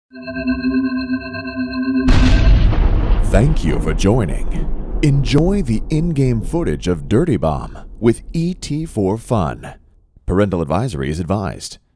Thank you for joining. Enjoy the in-game footage of Dirty Bomb with ET4 Fun. Parental advisory is advised.